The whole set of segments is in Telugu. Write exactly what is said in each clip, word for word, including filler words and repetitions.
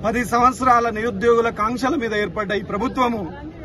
పది సంవత్సరాల నిరుద్యోగుల కాంక్షల మీద ఏర్పడ్డ ఈ ప్రభుత్వము,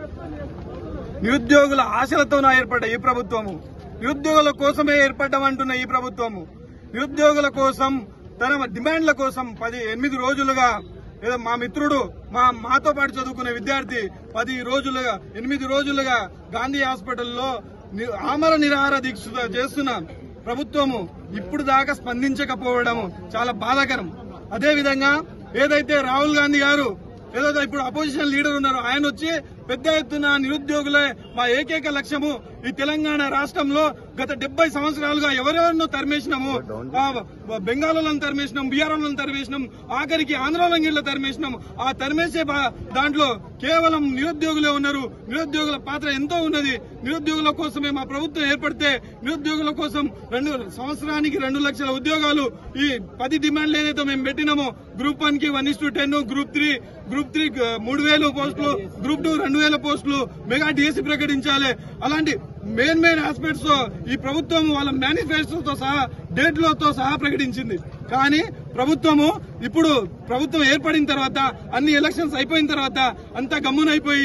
నిరుద్యోగుల ఆశలతోనే ఏర్పడ్డ ఈ ప్రభుత్వము, నిరుద్యోగుల కోసమే ఏర్పడ్డమంటున్న ఈ ప్రభుత్వము, నిరుద్యోగుల కోసం తన డిమాండ్ల కోసం పది ఎనిమిది రోజులుగా ఏదో మా మిత్రుడు మా మాతో పాటు చదువుకునే విద్యార్థి పది రోజులుగా ఎనిమిది రోజులుగా గాంధీ హాస్పిటల్లో ఆమర నిరాహార దీక్ష చేస్తున్న ప్రభుత్వము ఇప్పుడు దాకా స్పందించకపోవడం చాలా బాధాకరం. అదేవిధంగా ఏదైతే రాహుల్ గాంధీ గారు ఏదైతే ఇప్పుడు అపోజిషన్ లీడర్ ఉన్నారో ఆయన వచ్చి పెద్ద ఎత్తున నిరుద్యోగులే మా ఏకైక లక్ష్యము, ఈ తెలంగాణ రాష్ట్రంలో గత డెబ్బై సంవత్సరాలుగా ఎవరెవరినో తరిమేసినాము, బెంగాలను తరిమేసినాం, బీహార్లను తరిమేసినాం, ఆఖరికి ఆంధ్రలంగిళ్ళ తరిమేసినాం. ఆ తరిమేసే దాంట్లో కేవలం నిరుద్యోగులే ఉన్నారు. నిరుద్యోగుల పాత్ర ఎంతో ఉన్నది. నిరుద్యోగుల కోసమే మా ప్రభుత్వం ఏర్పడితే నిరుద్యోగుల కోసం రెండు సంవత్సరానికి రెండు లక్షల ఉద్యోగాలు ఈ పది డిమాండ్లు ఏదైతే మేము పెట్టినామో గ్రూప్ వన్ కి one is to ten, group three group three మూడు వేల పోస్టులు, గ్రూప్ టూ రెండు వేల పోస్టులు, మెగా డిఎస్సీ ప్రకటించాలి. అలాంటి మెయిన్ మెయిన్ ఆస్పెక్ట్స్ ఈ ప్రభుత్వం వాళ్ళ మేనిఫెస్టోతో సహా డేట్లతో సహా ప్రకటించింది. కానీ ప్రభుత్వము ఇప్పుడు ప్రభుత్వం ఏర్పడిన తర్వాత అన్ని ఎలక్షన్స్ అయిపోయిన తర్వాత అంతా గమ్మునైపోయి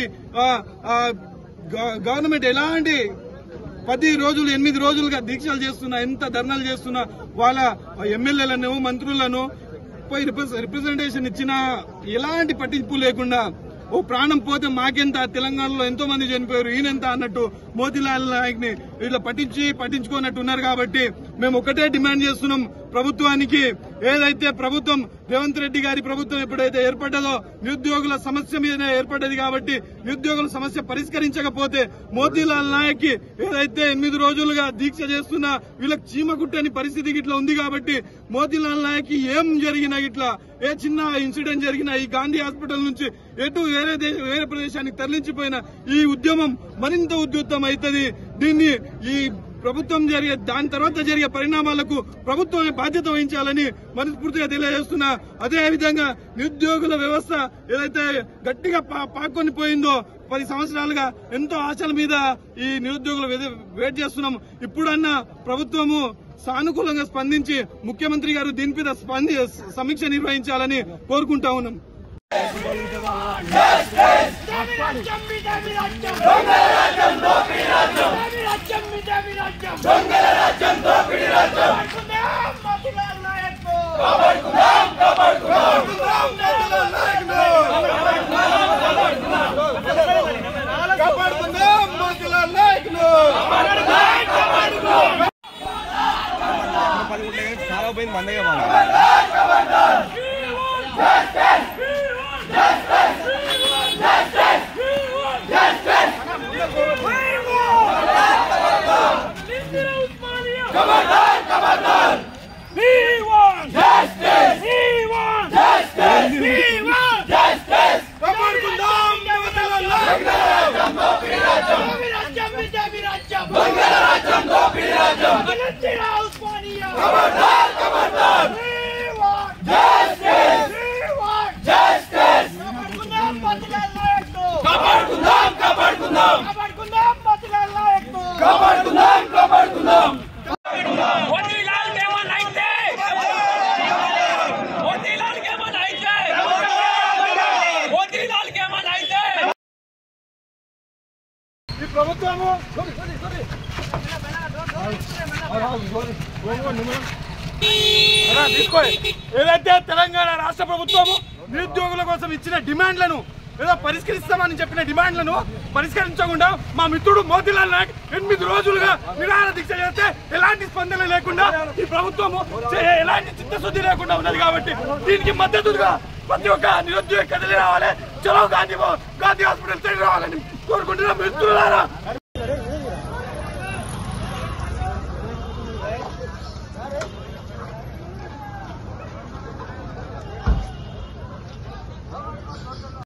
గవర్నమెంట్ ఎలాంటి పది రోజులు ఎనిమిది రోజులుగా దీక్షలు చేస్తున్నా, ఎంత ధర్నాలు చేస్తున్నా వాళ్ళ ఎమ్మెల్యేలను మంత్రులను పోయి రిప్రజెంటేషన్ ఇచ్చినా ఎలాంటి పట్టింపు లేకుండా ఓ ప్రాణం పోతే మాకెంత, తెలంగాణలో ఎంతో మంది చనిపోయారు ఈయనెంత అన్నట్టు మోతీలాల్ నాయక్ ని ఇట్లా పట్టించి పట్టించుకున్నట్టు ఉన్నారు. కాబట్టి మేము ఒకటే డిమాండ్ చేస్తున్నాం ప్రభుత్వానికి, ఏదైతే ప్రభుత్వం రేవంత్ రెడ్డి గారి ప్రభుత్వం ఎప్పుడైతే ఏర్పడ్డదో నిరుద్యోగుల సమస్య మీద ఏర్పడ్డది. కాబట్టి నిరుద్యోగుల సమస్య పరిష్కరించకపోతే మోతీలాల్ నాయక్ కి ఏదైతే ఎనిమిది రోజులుగా దీక్ష చేస్తున్నా వీళ్ళకి చీమ కుట్టని పరిస్థితి ఇట్లా ఉంది. కాబట్టి మోతీలాల్ నాయక్ కి ఏం జరిగినా ఇట్లా ఏ చిన్న ఇన్సిడెంట్ జరిగినా ఈ గాంధీ హాస్పిటల్ నుంచి ఎటు వేరే వేరే ప్రదేశానికి తరలించిపోయిన ఈ ఉద్యమం మరింత ఉధృతం అవుతుంది. దీన్ని ఈ ప్రభుత్వం జరిగే దాని తర్వాత జరిగే పరిణామాలకు ప్రభుత్వమే బాధ్యత వహించాలని మనస్ఫూర్తిగా తెలియజేస్తున్నా. అదేవిధంగా నిరుద్యోగుల వ్యవస్థ ఏదైతే గట్టిగా పాక్కొని పోయిందో పది సంవత్సరాలుగా ఎంతో ఆశల మీద ఈ నిరుద్యోగులు వెయిట్ చేస్తున్నాం. ఇప్పుడన్నా ప్రభుత్వము సానుకూలంగా స్పందించి ముఖ్యమంత్రి గారు దీని మీద స్పంది సమీక్ష నిర్వహించాలని కోరుకుంటా ఉన్నాం. చాలా పోయింది మందగా ప్రభుత్వము తీసుకో ఏదైతే తెలంగాణ రాష్ట్ర ప్రభుత్వము నిరుద్యోగుల కోసం ఇచ్చిన డిమాండ్లను ఏదో పరిష్కరిస్తామని చెప్పిన డిమాండ్లను పరిష్కరించకుండా మా మిత్రుడు మోతీలాల్ నాయక్ ఎనిమిది రోజులుగా నిరాహార దీక్ష చేస్తే ఎలాంటి స్పందన లేకుండా ఈ ప్రభుత్వము ఎలాంటి చిత్తశుద్ధి లేకుండా ఉన్నది. కాబట్టి దీనికి మద్దతుగా ప్రతి ఒక్క నిరుద్యోగ కదిలి రావాలి, చలో గాంధీ గాంధీ హాస్పిటల్ సైడ్ రావాలని కోరుకుంటున్నాం మిత్రులారా.